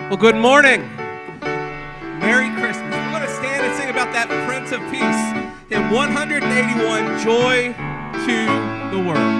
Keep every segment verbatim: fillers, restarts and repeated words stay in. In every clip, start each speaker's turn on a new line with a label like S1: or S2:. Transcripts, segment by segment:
S1: Well, good morning. Merry Christmas. We're going to stand and sing about that Prince of Peace in one eighty-one, Joy to the World.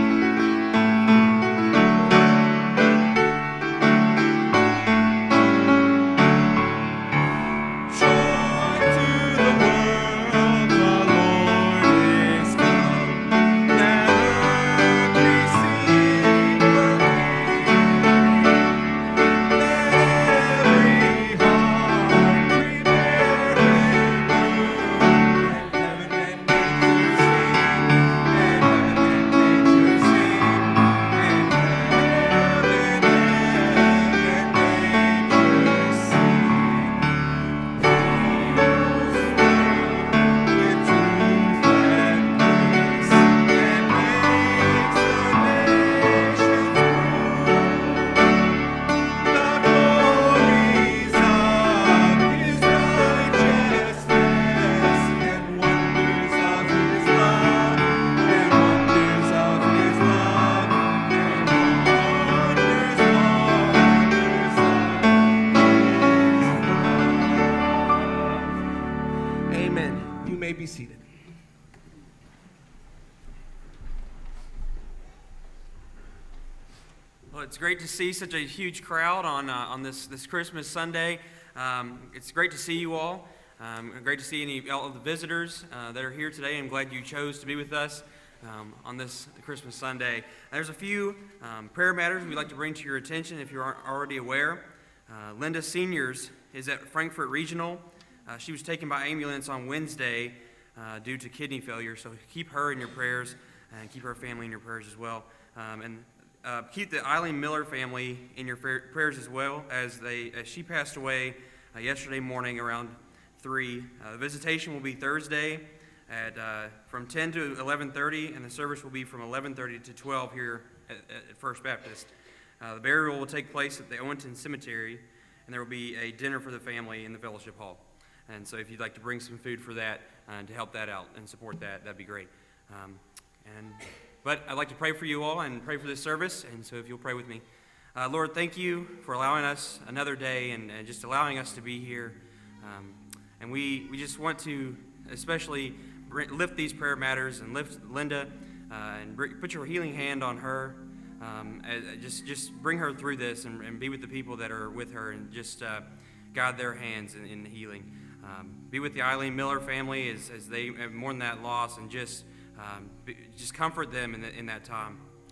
S2: It's great to see such a huge crowd on uh, on this this Christmas Sunday. Um, it's great to see you all. Um, great to see any all of the visitors uh, that are here today. I'm glad you chose to be with us um, on this Christmas Sunday. There's a few um, prayer matters we'd like to bring to your attention if you aren't already aware. Uh, Linda Seniors is at Frankfort Regional. Uh, she was taken by ambulance on Wednesday uh, due to kidney failure, so keep her in your prayers and keep her family in your prayers as well. Um, and Uh, keep the Eileen Miller family in your prayers as well, as they as she passed away uh, yesterday morning around three. Uh, the visitation will be Thursday at uh, from ten to eleven thirty, and the service will be from eleven thirty to twelve here at, at First Baptist. Uh, the burial will take place at the Owenton Cemetery, and there will be a dinner for the family in the fellowship hall. And so if you'd like to bring some food for that uh, and to help that out and support that, that'd be great. Um, and But I'd like to pray for you all and pray for this service, and so if you'll pray with me. Uh, Lord, thank you for allowing us another day and, and just allowing us to be here. Um, and we, we just want to especially lift these prayer matters and lift Linda uh, and br- put your healing hand on her. Um, and just, just bring her through this and, and be with the people that are with her and just uh, guide their hands in, in healing. Um, be with the Eileen Miller family as, as they have mourned that loss, and just Um, just comfort them in, the, in that time.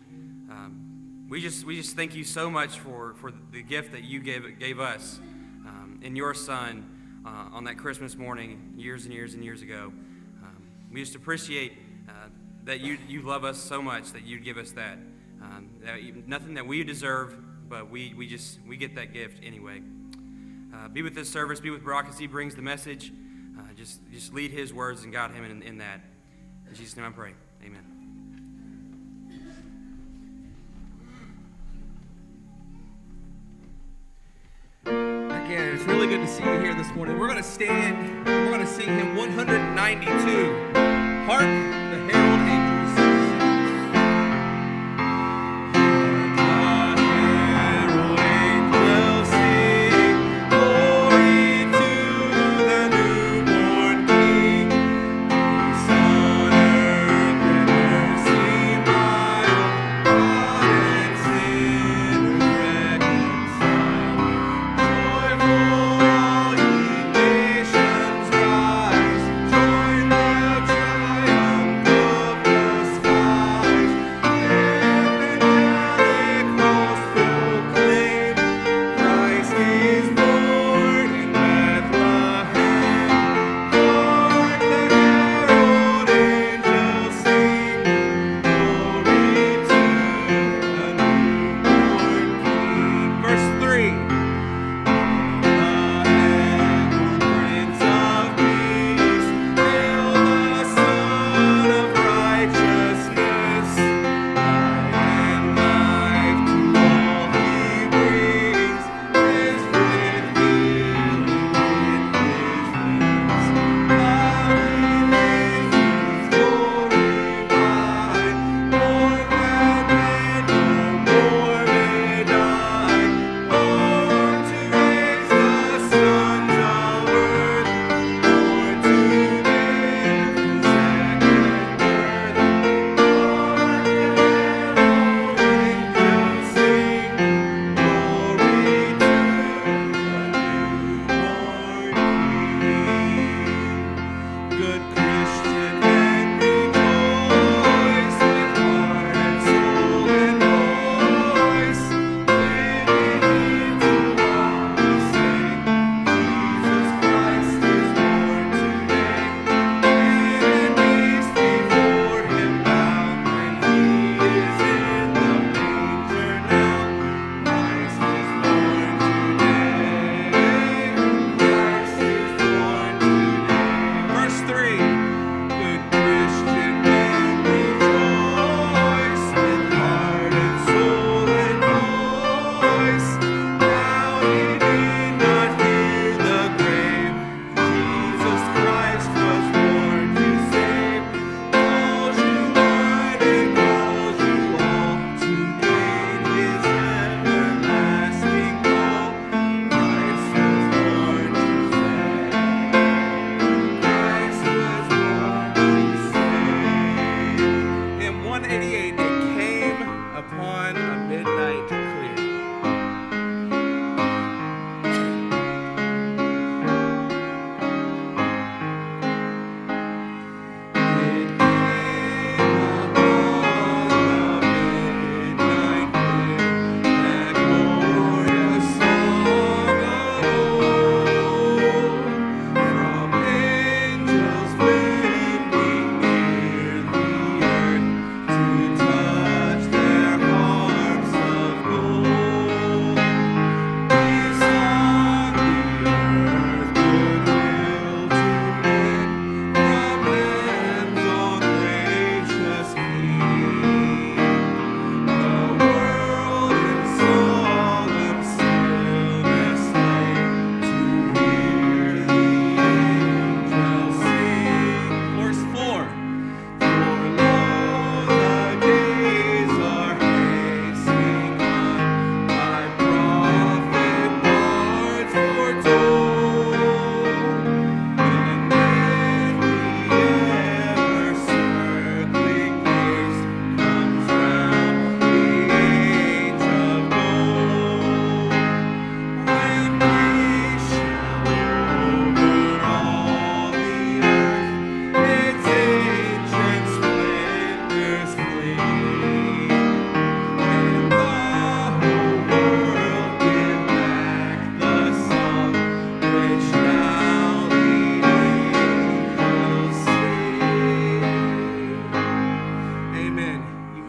S2: Um, we just we just thank you so much for, for the gift that you gave gave us um, in your Son uh, on that Christmas morning years and years and years ago. Um, we just appreciate uh, that you you love us so much that you'd give us that. Um, that you, nothing that we deserve, but we we just we get that gift anyway. Uh, be with this service. Be with Brock as he brings the message. Uh, just just lead his words and guide him in, in that. In Jesus' name I pray. Amen.
S1: Again, it's really good to see you here this morning. We're going to stand and we're going to sing hymn one ninety-two. Hark the Herald Angels.
S3: Nations rise, join their triumph.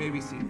S1: may be seated.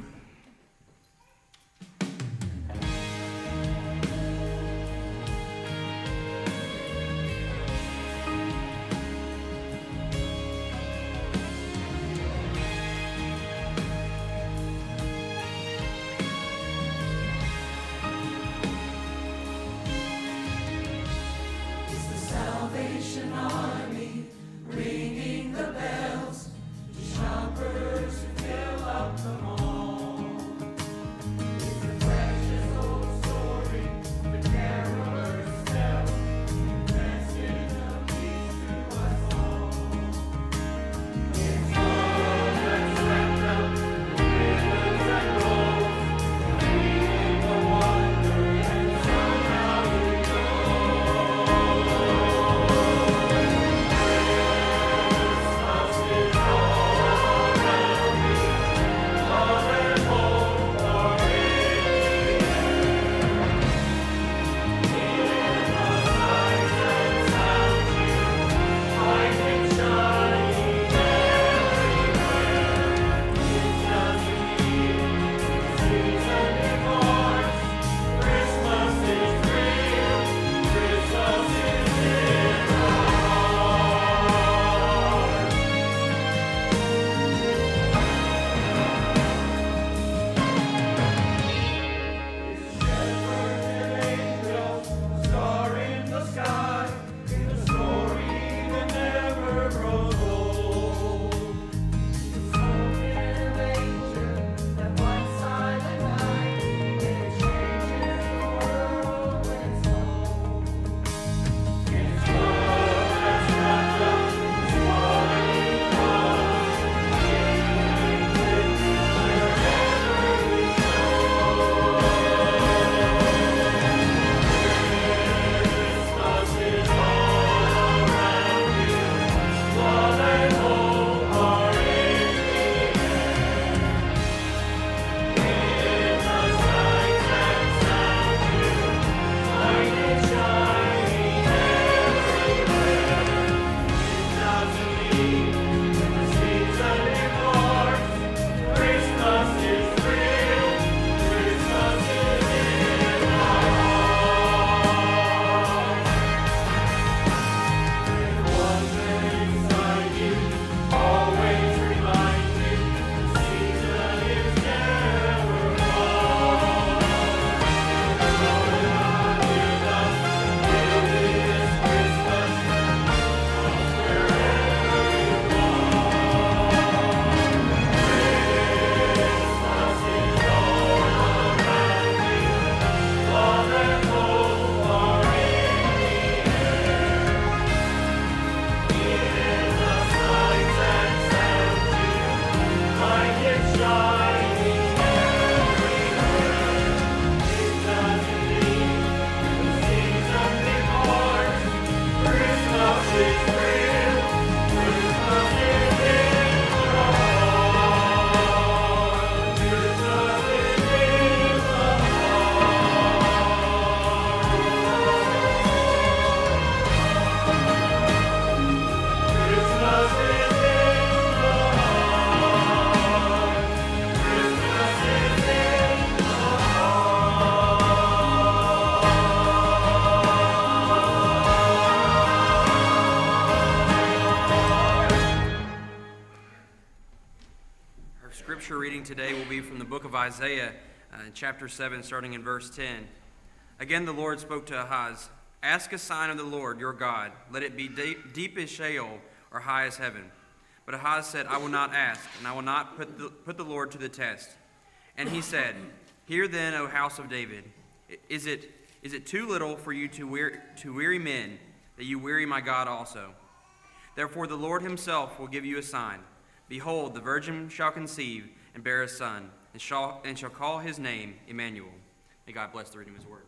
S2: Scripture reading today will be from the book of Isaiah, uh, chapter seven, starting in verse ten. Again, the Lord spoke to Ahaz, "Ask a sign of the Lord your God. Let it be deep, deep as Sheol or high as heaven." But Ahaz said, "I will not ask, and I will not put the, put the Lord to the test." And he said, "Hear then, O house of David, is it is it too little for you to weary, to weary men, that you weary my God also? Therefore the Lord himself will give you a sign. Behold, the virgin shall conceive and bear a son, and shall, and shall call his name Emmanuel." May God bless the reading of his word.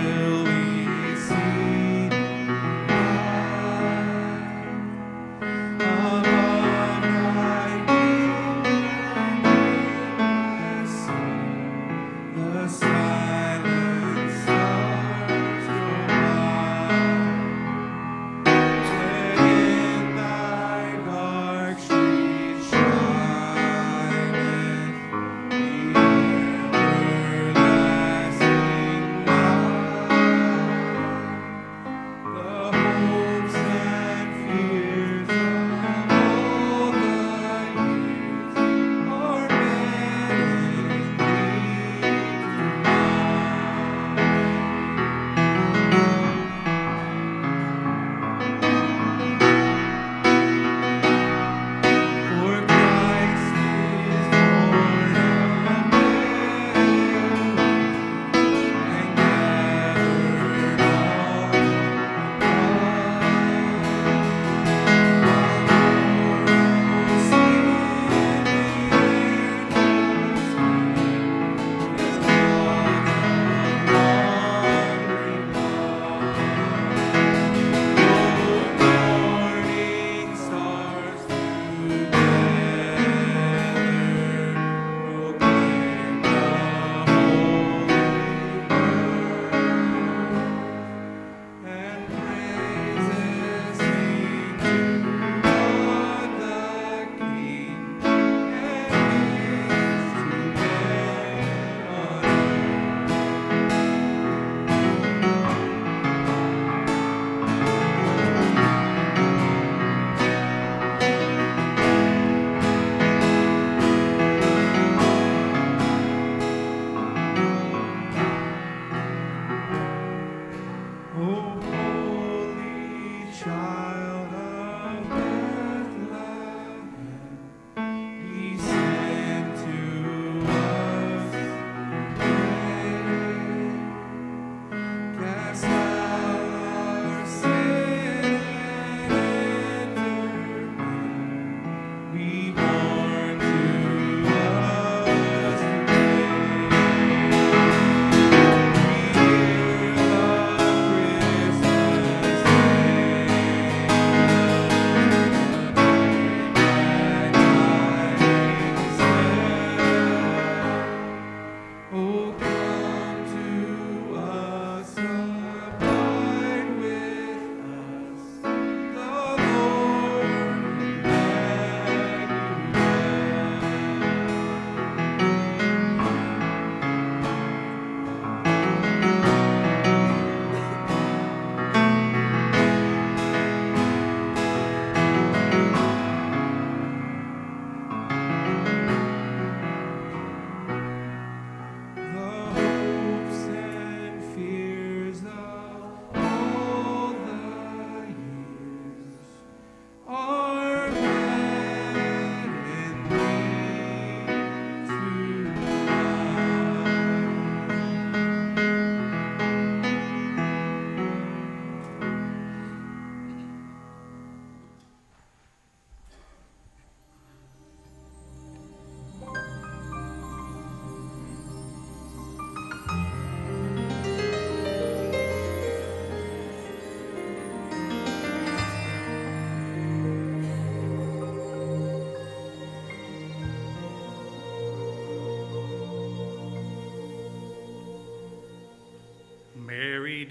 S1: How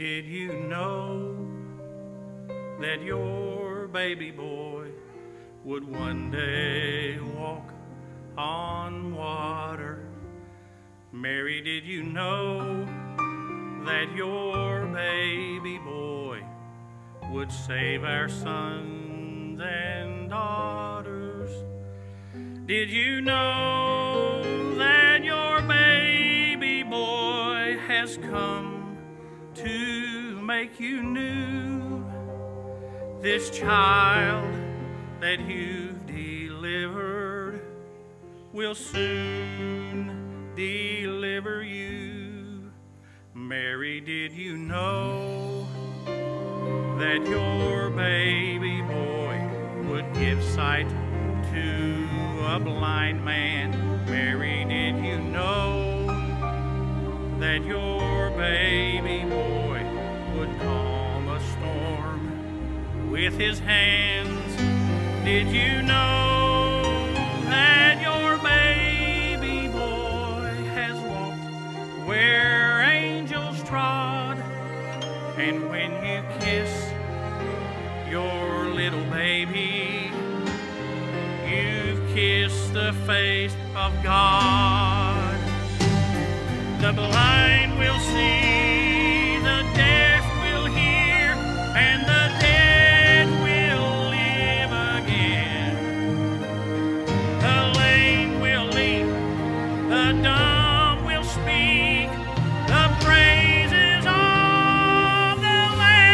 S3: did you know that your baby boy would one day walk on water? Mary, did you know that your baby boy would save our sons and daughters? Did you know that your baby boy has come to make you new? This child that you've delivered will soon deliver you. Mary, did you know that your baby boy would give sight to a blind man? Mary, did you know that your baby boy would calm a storm with his hands? Did you know that your baby boy has walked where angels trod? And when you kiss your little baby, you've kissed the face of God. The blind will see, the deaf will hear, and the dead will live again. The lame will leap, the dumb will speak, the praises of the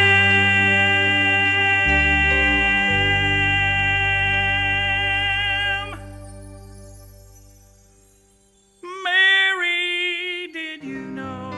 S3: Lamb. Mary, did you know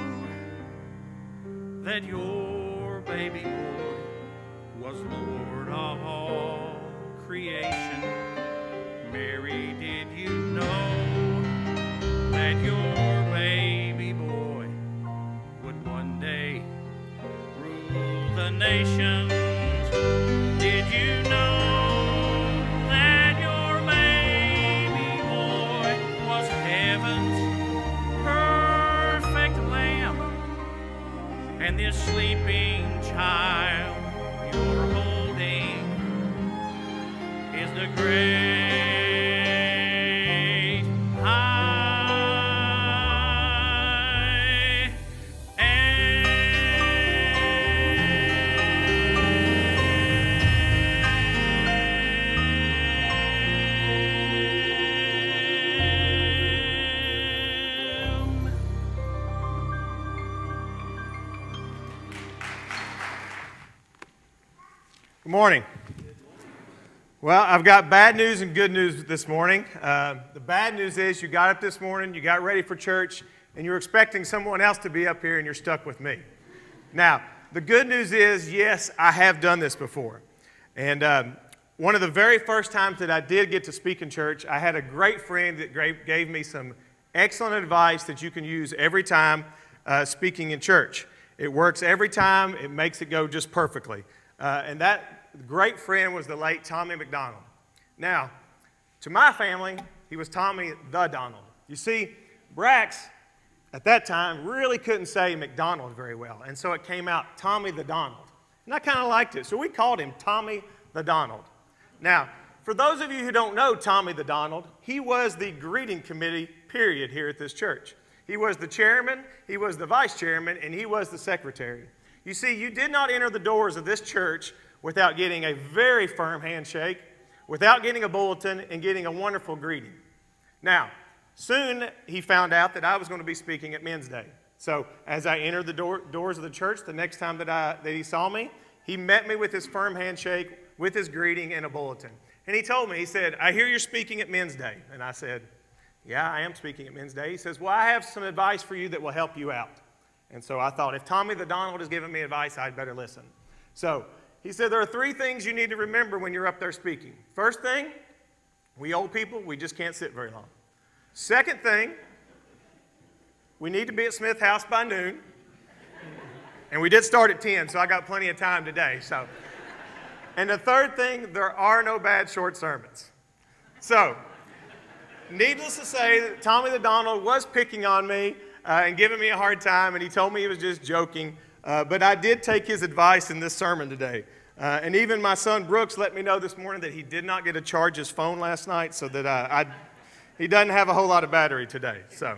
S3: that your baby boy was Lord of all creation? Mary, did you know that your baby boy would one day rule the nations? Did you know that your baby boy was heaven's perfect lamb? And this sleeping child you're holding is the great I am.
S4: Good morning. Well, I've got bad news and good news this morning. Uh, the bad news is you got up this morning, you got ready for church, and you're expecting someone else to be up here, and you're stuck with me. Now, the good news is, yes, I have done this before. And um, one of the very first times that I did get to speak in church, I had a great friend that gave me some excellent advice that you can use every time uh, speaking in church. It works every time. It makes it go just perfectly. Uh, and that great friend was the late Tommy McDonald. Now, to my family, he was Tommy the Donald. You see, Brax, at that time, really couldn't say McDonald very well, and so it came out Tommy the Donald. And I kind of liked it, so we called him Tommy the Donald. Now, for those of you who don't know Tommy the Donald, he was the greeting committee, period, here at this church. He was the chairman, he was the vice chairman, and he was the secretary. You see, you did not enter the doors of this church without getting a very firm handshake, without getting a bulletin, and getting a wonderful greeting. Now, soon he found out that I was going to be speaking at Men's Day. So as I entered the door, doors of the church, the next time that, I, that he saw me, he met me with his firm handshake, with his greeting, and a bulletin. And he told me, he said, "I hear you're speaking at Men's Day." And I said, "Yeah, I am speaking at Men's Day." He says, "Well, I have some advice for you that will help you out." And so I thought, if Tommy the Donald is giving me advice, I'd better listen. So he said, there are three things you need to remember when you're up there speaking. First thing, we old people, we just can't sit very long. Second thing, we need to be at Smith House by noon. And we did start at ten, so I got plenty of time today. So, and the third thing, there are no bad short sermons. So, needless to say, that Tommy the Donald was picking on me uh, and giving me a hard time, and he told me he was just joking. Uh, Uh, but I did take his advice in this sermon today. Uh, and even my son Brooks let me know this morning that he did not get to charge his phone last night, so that uh, I, he doesn't have a whole lot of battery today. So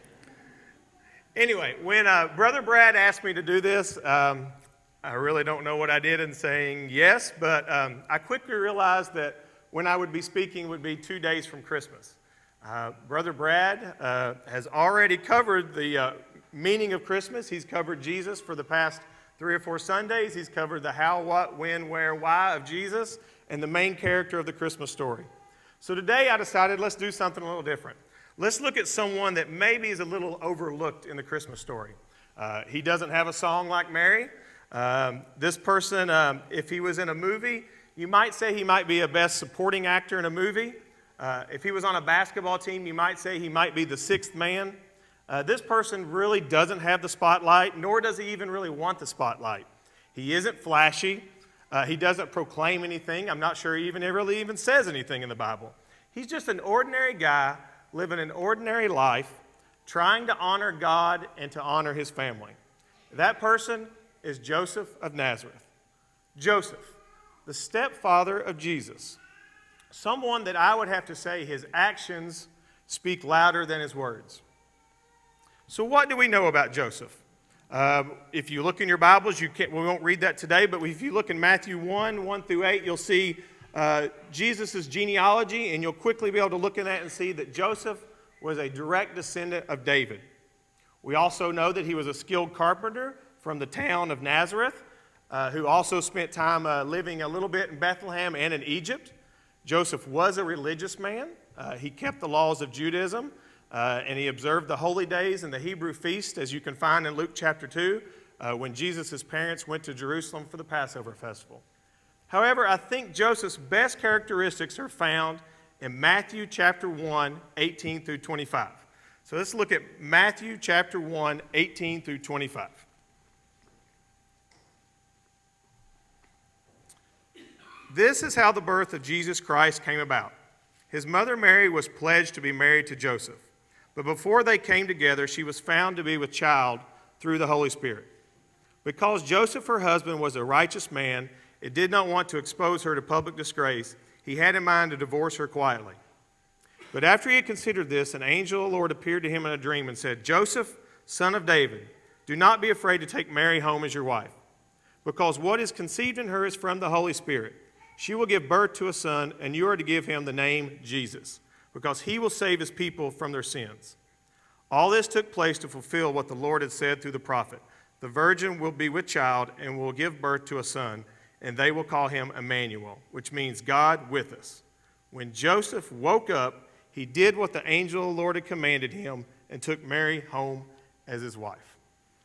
S4: anyway, when uh, Brother Brad asked me to do this, um, I really don't know what I did in saying yes, but um, I quickly realized that when I would be speaking would be two days from Christmas. Uh, Brother Brad uh, has already covered the uh, meaning of Christmas. He's covered Jesus for the past three or four Sundays. He's covered the how, what, when, where, why of Jesus and the main character of the Christmas story. So today I decided let's do something a little different. Let's look at someone that maybe is a little overlooked in the Christmas story. Uh, he doesn't have a song like Mary. Um, this person, um, if he was in a movie, you might say he might be a best supporting actor in a movie. Uh, if he was on a basketball team, you might say he might be the sixth man. Uh, this person really doesn't have the spotlight, nor does he even really want the spotlight. He isn't flashy. Uh, he doesn't proclaim anything. I'm not sure he even really even says anything in the Bible. He's just an ordinary guy living an ordinary life, trying to honor God and to honor his family. That person is Joseph of Nazareth. Joseph, the stepfather of Jesus. Someone that I would have to say his actions speak louder than his words. So what do we know about Joseph? Uh, if you look in your Bibles, you can't, we won't read that today, but if you look in Matthew one, one through eight, you'll see uh, Jesus' genealogy, and you'll quickly be able to look in that and see that Joseph was a direct descendant of David. We also know that he was a skilled carpenter from the town of Nazareth, uh, who also spent time uh, living a little bit in Bethlehem and in Egypt. Joseph was a religious man. Uh, he kept the laws of Judaism, uh, and he observed the holy days and the Hebrew feast, as you can find in Luke chapter two, uh, when Jesus' parents went to Jerusalem for the Passover festival. However, I think Joseph's best characteristics are found in Matthew chapter one, eighteen through twenty-five. So let's look at Matthew chapter one, eighteen through twenty-five. This is how the birth of Jesus Christ came about. His mother Mary was pledged to be married to Joseph, but before they came together, she was found to be with child through the Holy Spirit. Because Joseph, her husband, was a righteous man and did not want to expose her to public disgrace, he had in mind to divorce her quietly. But after he had considered this, an angel of the Lord appeared to him in a dream and said, "Joseph, son of David, do not be afraid to take Mary home as your wife, because what is conceived in her is from the Holy Spirit. She will give birth to a son, and you are to give him the name Jesus, because he will save his people from their sins." All this took place to fulfill what the Lord had said through the prophet. The virgin will be with child and will give birth to a son, and they will call him Emmanuel, which means God with us. When Joseph woke up, he did what the angel of the Lord had commanded him and took Mary home as his wife.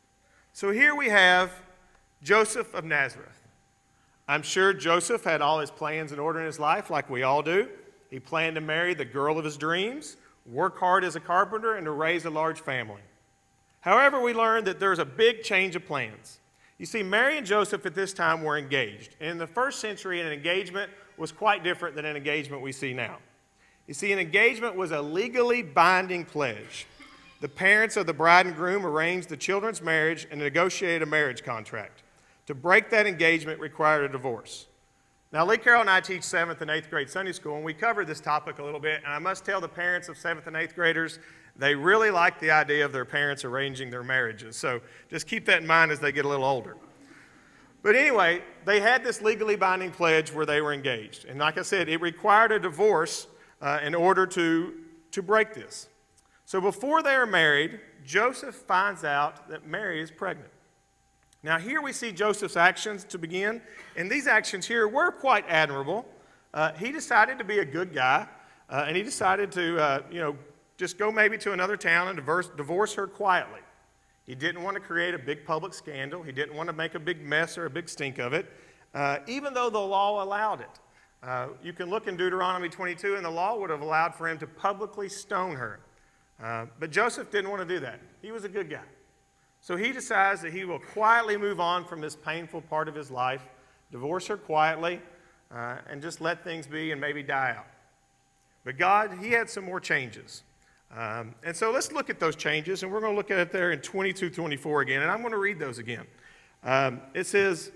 S4: So here we have Joseph of Nazareth. I'm sure Joseph had all his plans in order in his life, like we all do. He planned to marry the girl of his dreams, work hard as a carpenter, and to raise a large family. However, we learned that there's a big change of plans. You see, Mary and Joseph at this time were engaged. And in the first century, an engagement was quite different than an engagement we see now. You see, an engagement was a legally binding pledge. The parents of the bride and groom arranged the children's marriage and negotiated a marriage contract. To break that engagement required a divorce. Now, Lee Carroll and I teach seventh and eighth grade Sunday school, and we covered this topic a little bit, and I must tell the parents of seventh and eighth graders, they really like the idea of their parents arranging their marriages. So just keep that in mind as they get a little older. But anyway, they had this legally binding pledge where they were engaged. And like I said, it required a divorce uh, in order to, to break this. So before they are married, Joseph finds out that Mary is pregnant. Now here we see Joseph's actions to begin, and these actions here were quite admirable. Uh, he decided to be a good guy, uh, and he decided to, uh, you know, just go maybe to another town and divorce, divorce her quietly. He didn't want to create a big public scandal. He didn't want to make a big mess or a big stink of it, uh, even though the law allowed it. Uh, you can look in Deuteronomy twenty-two, and the law would have allowed for him to publicly stone her. Uh, but Joseph didn't want to do that. He was a good guy. So he decides that he will quietly move on from this painful part of his life, divorce her quietly, uh, and just let things be and maybe die out. But God, he had some more changes. Um, and so let's look at those changes, and we're going to look at it there in twenty-two twenty-four again, and I'm going to read those again. Um, it says,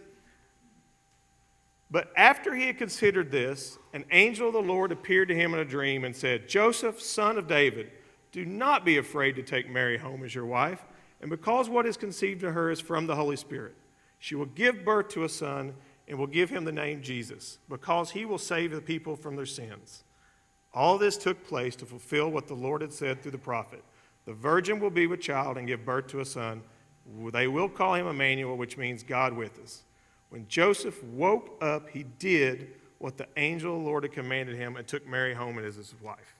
S4: but after he had considered this, an angel of the Lord appeared to him in a dream and said, Joseph, son of David, do not be afraid to take Mary home as your wife, and because what is conceived in her is from the Holy Spirit. She will give birth to a son and will give him the name Jesus, because he will save the people from their sins. All this took place to fulfill what the Lord had said through the prophet. The virgin will be with child and give birth to a son. They will call him Emmanuel, which means God with us. When Joseph woke up, he did what the angel of the Lord had commanded him and took Mary home as his wife.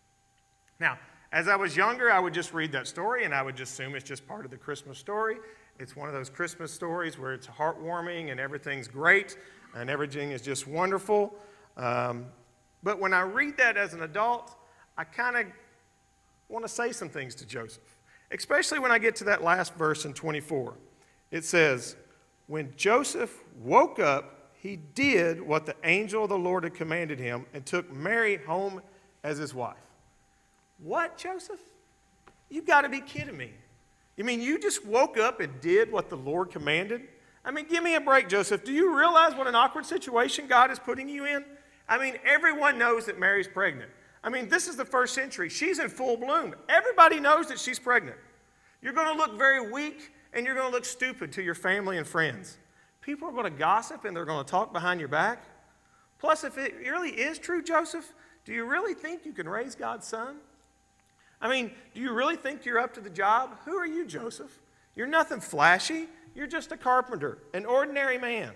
S4: Now, as I was younger, I would just read that story and I would just assume it's just part of the Christmas story. It's one of those Christmas stories where it's heartwarming and everything's great and everything is just wonderful. Um, but when I read that as an adult, I kind of want to say some things to Joseph, especially when I get to that last verse in twenty-four. It says, when Joseph woke up, he did what the angel of the Lord had commanded him and took Mary home as his wife. What, Joseph? You've got to be kidding me. You mean you just woke up and did what the Lord commanded? I mean, give me a break, Joseph. Do you realize what an awkward situation God is putting you in? I mean, everyone knows that Mary's pregnant. I mean, this is the first century. She's in full bloom. Everybody knows that she's pregnant. You're going to look very weak and you're going to look stupid to your family and friends. People are going to gossip and they're going to talk behind your back. Plus, if it really is true, Joseph, do you really think you can raise God's son? I mean, do you really think you're up to the job? Who are you, Joseph? You're nothing flashy. You're just a carpenter, an ordinary man.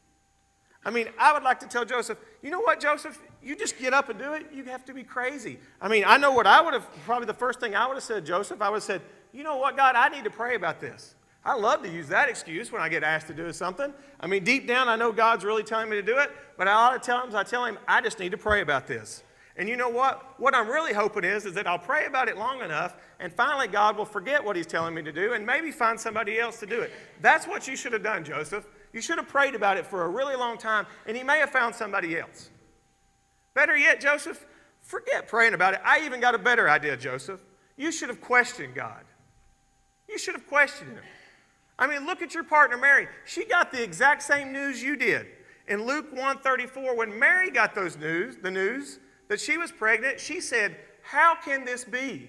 S4: I mean, I would like to tell Joseph, you know what, Joseph? You just get up and do it. You have to be crazy. I mean, I know what I would have, probably the first thing I would have said, Joseph, I would have said, you know what, God, I need to pray about this. I love to use that excuse when I get asked to do something. I mean, deep down, I know God's really telling me to do it, but a lot of times I tell him, I just need to pray about this. And you know what? What I'm really hoping is, is that I'll pray about it long enough, and finally God will forget what he's telling me to do and maybe find somebody else to do it. That's what you should have done, Joseph. You should have prayed about it for a really long time, and he may have found somebody else. Better yet, Joseph, forget praying about it. I even got a better idea, Joseph. You should have questioned God. You should have questioned him. I mean, look at your partner, Mary. She got the exact same news you did. In Luke one thirty-four, when Mary got those news, the news that she was pregnant, she said, how can this be?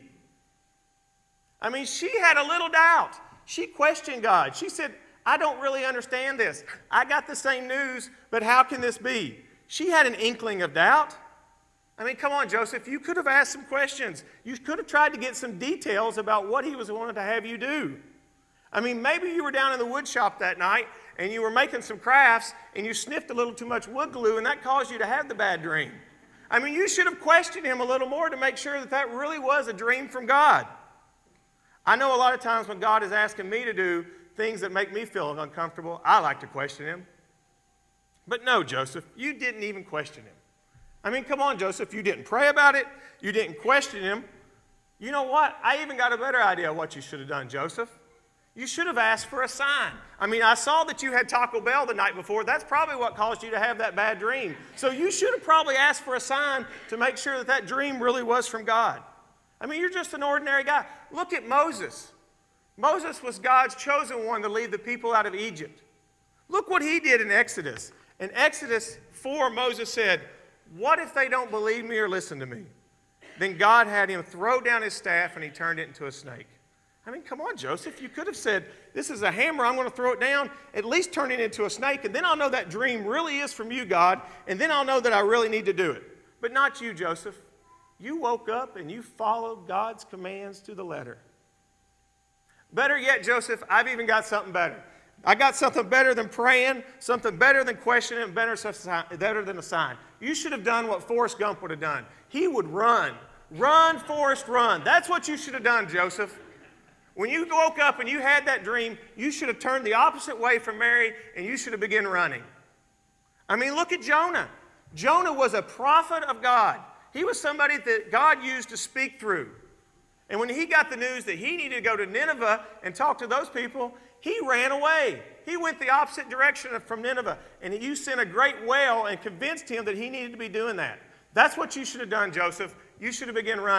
S4: I mean, she had a little doubt. She questioned God. She said, I don't really understand this. I got the same news, but how can this be? She had an inkling of doubt. I mean, come on, Joseph. You could have asked some questions. You could have tried to get some details about what he was wanting to have you do. I mean, maybe you were down in the wood shop that night and you were making some crafts and you sniffed a little too much wood glue and that caused you to have the bad dream. I mean, you should have questioned him a little more to make sure that that really was a dream from God. I know a lot of times when God is asking me to do things that make me feel uncomfortable, I like to question him. But no, Joseph, you didn't even question him. I mean, come on, Joseph, you didn't pray about it. You didn't question him. You know what? I even got a better idea of what you should have done, Joseph. You should have asked for a sign. I mean, I saw that you had Taco Bell the night before. That's probably what caused you to have that bad dream. So you should have probably asked for a sign to make sure that that dream really was from God. I mean, you're just an ordinary guy. Look at Moses. Moses was God's chosen one to lead the people out of Egypt. Look what he did in Exodus. In Exodus four, Moses said, what if they don't believe me or listen to me? Then God had him throw down his staff and he turned it into a snake. I mean, come on, Joseph. You could have said, this is a hammer, I'm going to throw it down, at least turn it into a snake, and then I'll know that dream really is from you, God, and then I'll know that I really need to do it. But not you, Joseph. You woke up and you followed God's commands to the letter. Better yet, Joseph, I've even got something better. I got something better than praying, something better than questioning, better, better than a sign. You should have done what Forrest Gump would have done. He would run. Run, Forrest, run. That's what you should have done, Joseph. When you woke up and you had that dream, you should have turned the opposite way from Mary and you should have begun running. I mean, look at Jonah. Jonah was a prophet of God. He was somebody that God used to speak through. And when he got the news that he needed to go to Nineveh and talk to those people, he ran away. He went the opposite direction from Nineveh. And you sent a great wail and convinced him that he needed to be doing that. That's what you should have done, Joseph. You should have begun running.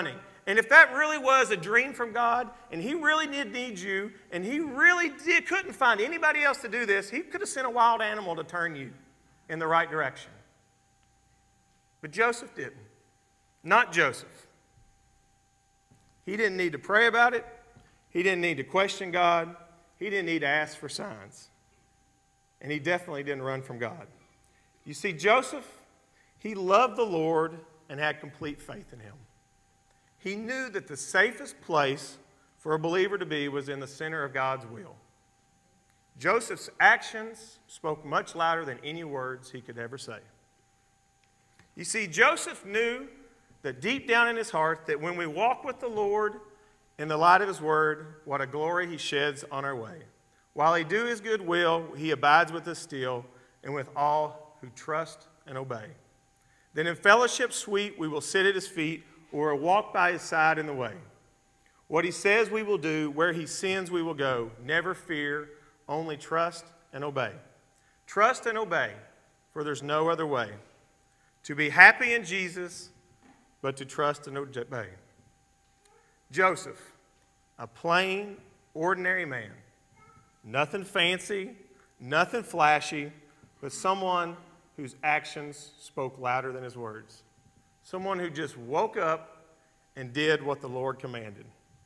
S4: And if that really was a dream from God, and he really did need you, and he really did, couldn't find anybody else to do this, he could have sent a wild animal to turn you in the right direction. But Joseph didn't. Not Joseph. He didn't need to pray about it. He didn't need to question God. He didn't need to ask for signs. And he definitely didn't run from God. You see, Joseph, he loved the Lord and had complete faith in him. He knew that the safest place for a believer to be was in the center of God's will. Joseph's actions spoke much louder than any words he could ever say. You see, Joseph knew that deep down in his heart that when we walk with the Lord in the light of his word, what a glory he sheds on our way. While he do his good will, he abides with us still and with all who trust and obey. Then in fellowship sweet we will sit at his feet or walk by his side in the way. What he says we will do, where he sends we will go. Never fear, only trust and obey. Trust and obey, for there's no other way. To be happy in Jesus, but to trust and obey. Joseph, a plain, ordinary man. Nothing fancy, nothing flashy, but someone whose actions spoke louder than his words. Someone who just woke up and did what the Lord commanded.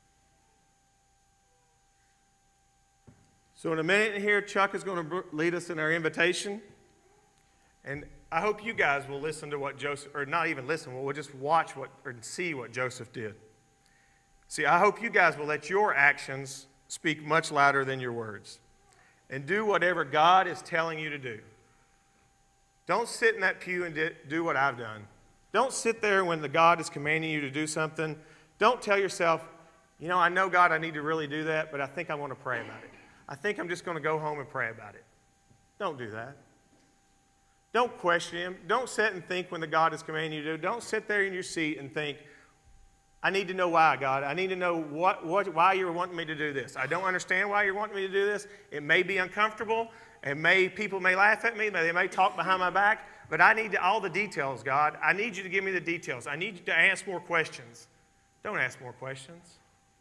S4: So in a minute here, Chuck is going to lead us in our invitation. And I hope you guys will listen to what Joseph, or not even listen, we'll just watch what, or see what Joseph did. See, I hope you guys will let your actions speak much louder than your words. And do whatever God is telling you to do. Don't sit in that pew and do what I've done. Don't sit there when the God is commanding you to do something. Don't tell yourself, you know, I know, God, I need to really do that, but I think I want to pray about it. I think I'm just going to go home and pray about it. Don't do that. Don't question him. Don't sit and think when the God is commanding you to do. Don't sit there in your seat and think, I need to know why, God. I need to know what, what, why you're wanting me to do this. I don't understand why you're wanting me to do this. It may be uncomfortable. It may, people may laugh at me. They may talk behind my back. But I need all the details, God. I need you to give me the details. I need you to ask more questions. Don't ask more questions.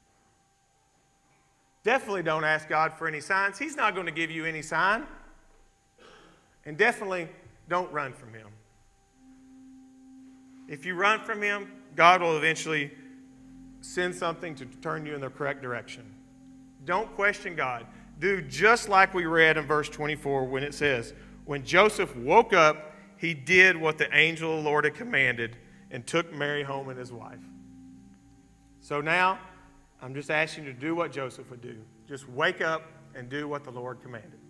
S4: Definitely don't ask God for any signs. He's not going to give you any sign. And definitely don't run from him. If you run from him, God will eventually send something to turn you in the correct direction. Don't question God. Do just like we read in verse twenty-four when it says, when Joseph woke up, he did what the angel of the Lord had commanded and took Mary home and his wife. So now, I'm just asking you to do what Joseph would do. Just wake up and do what the Lord commanded.